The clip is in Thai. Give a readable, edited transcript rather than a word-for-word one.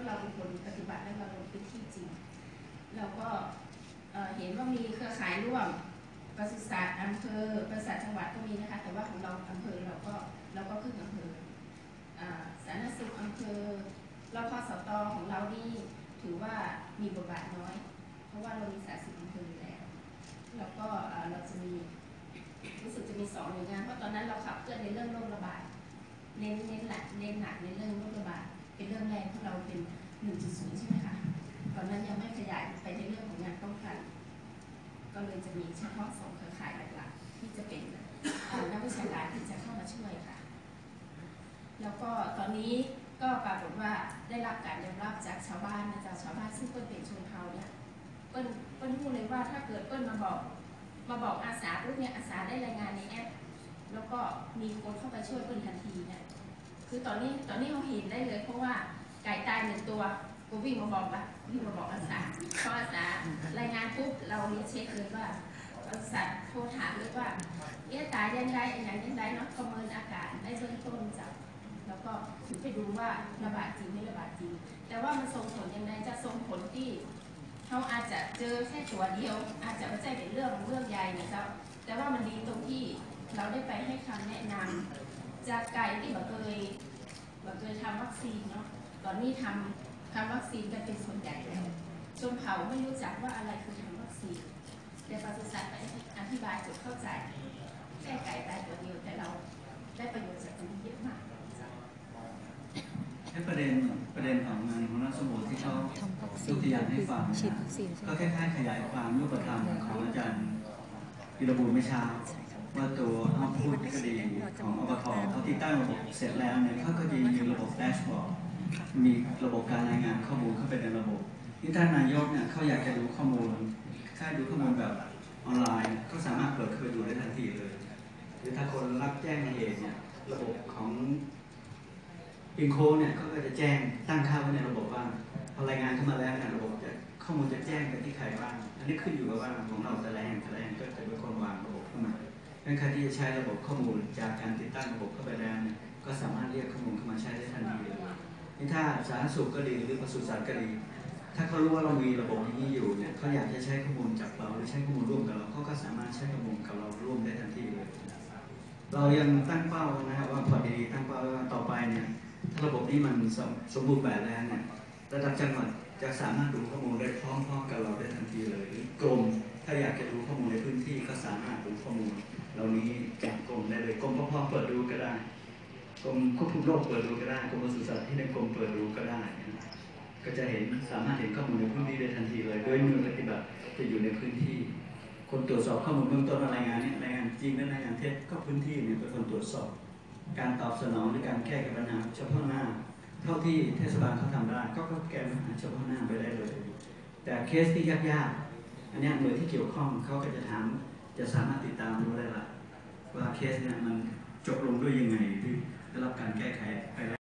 ราะเราเป็นคนปฏิบัติและเราลงพื้นที่จริงเราก็เห็นว่ามีเครือข่ายร่วมปศุสัตว์อำเภอปศุสัตว์จังหวัดก็มีนะคะแต่ว่าของเราอำเภอเราก็ขึ้นอำเภอสาธารณสุขอำเภอรพสตของเรานี่ถือว่ามีบทบาทน้อยเพราะว่าเรามีสาธารณสุขอำเภอแล้วก็เราจะมีรู้สึกจะมี2 หน่วยงานเพราะตอนนั้นเราขับเคลื่อนในเรื่องโรคระบาดเน้นหนักในเรื่องโรคระบาดเป็นเรื่องแรกเพราะเราเป็น 1.0 ใช่ไหมคะตอนนั้นยังไม่ขยายไปในเรื่องของงานป้องกันก็เลยจะมีเฉพาะ2 เครือข่ายหลักๆที่จะเป็นนักวิชาการที่จะเข้ามาช่วยค่ะแล้วก็ตอนนี้ก็ปรากฏว่าได้รับการยอมรับจากชาวบ้านนะจ๊ะชาวบ้านซึ่งเป็นชนเผ่าเนี่ยเปิ้ลพูดเลยว่าถ้าเกิดเปิ้ลมาบอกอาสาปุ๊บเนี่ยอาสาได้รายงานในแอปแล้วก็มีคนเข้าไปช่วยเปิ้ลทันทีเนี่ยคือตอนนี้เขาเห็นได้เลยเพราะว่าไก่ตาย1 ตัวก็วิ่งมาบอกอาสาพออาสารายงานปุ๊บเราเช็คเลยว่าอาสาโทรถามเลยว่าตายยังไงเนาะประเมินอาการในเบื้องต้นจากแล้วก็ถึงไปดูว่าระบาดจริงไม่ระบาดจริงแต่ว่ามันส่งผลยังไงจะส่งผลที่เขาอาจจะเจอแค่ตัวเดียวอาจจะไม่ใช่เป็นเรื่องใหญ่นะครับแต่ว่ามันดีตรงที่เราได้ไปให้คำแนะนำจากไก่ที่บ่เคยทำวัคซีนเนาะตอนนี้ทำวัคซีนกันเป็นส่วนใหญ่แล้วชนเผ่าไม่รู้จักว่าอะไรคือทำวัคซีนแต่ปศุสัตว์ไปอธิบายจนเข้าใจแค่ไก่ตายตัวเดียวแต่เราได้ประโยชน์จากตรงนี้เยอะมากประเด็นของงานของนักสมุนที่เขายกตัวอย่างให้ฟังก็คล้ายๆขยายความรูปธรรมของอาจารย์ธีรบุญเมื่อเช้าว่าตัวอัพพุทธคดีของอบทเขาติดตั้งระบบเสร็จแล้วเนี่ยเขาก็จะมีระบบแดชบอร์ดมีระบบการรายงานข้อมูลเข้าไปในระบบที่ท่านนายกเนี่ยเขาอยากจะดูข้อมูลถ้าดูข้อมูลแบบออนไลน์ก็สามารถเปิดเข้าไปดูได้ทันทีเลยหรือถ้าคนรับแจ้งเหตุเนี่ยระบบของอินโคเนี่ยก็จะแจ้งตั้งค่าไว้ในระบบว่าพอรายงานเข้ามาแล้วเนี่ยระบบจะข้อมูลจะแจ้งไปที่ใครบ้างอันนี้ขึ้นอยู่กับว่าของเราแต่ละแห่งก็จะเป็นคนวางระบบเข้ามาดังนั้นใครที่จะใช้ระบบข้อมูลจากการติดตั้งระบบเข้าไปแล้วเนี่ยก็สามารถเรียกข้อมูลเข้ามาใช้ได้ทันทีเลยนี่ถ้าสาธารณสุขก็ดีหรือปศุสัตว์ก็ดีถ้าเขารู้ว่าเรามีระบบนี้อยู่เนี่ยเขาอยากจะใช้ข้อมูลจากเราหรือใช้ข้อมูลร่วมกับเราเขาก็สามารถใช้ข้อมูลกับเราร่วมได้ทันทีเลยเรายังตั้งเป้านะครับว่าพอดีตั้งเป้าว่าต่อไปเนี่ยถ้าระบบนี้มันสมบูรณ์แบบแล้วเนี่ยระดับจังหวัดจะสามารถดูข้อมูลได้พร้อมๆกับเราได้ทันทีเลยหรือกรมถ้าอยากจะดูข้อมูลในพื้นที่ก็สามารถดูข้อมูลเหล่านี้จากกรมได้เลยกรมปภเปิดดูก็ได้กรมควบคุมโรคเปิดดูก็ได้กรมปศุสัตว์ที่ในกรมเปิดดูก็ได้ก็จะสามารถเห็นข้อมูลในพื้นที่ได้ทันทีเลยโดยมือปฏิบัติจะอยู่ในพื้นที่คนตรวจสอบข้อมูลเบื้องต้นรายงานนี้รายงานจริงและรายงานเท็จก็พื้นที่เนี่ยเป็นคนตรวจสอบการตอบสนองหรือการแก้ไขปัญหาเฉพาะหน้าเท่าที่เทศบาลเขาทำได้ก็แก้ปัญหาเฉพาะหน้าไปได้เลยแต่เคสที่ยากๆอันนี้หน่วยที่เกี่ยวข้องเขาก็จะสามารถติดตามดูได้ละว่าเคสเนี่ยมันจบลงด้วยยังไงที่ได้รับการแก้ไขไป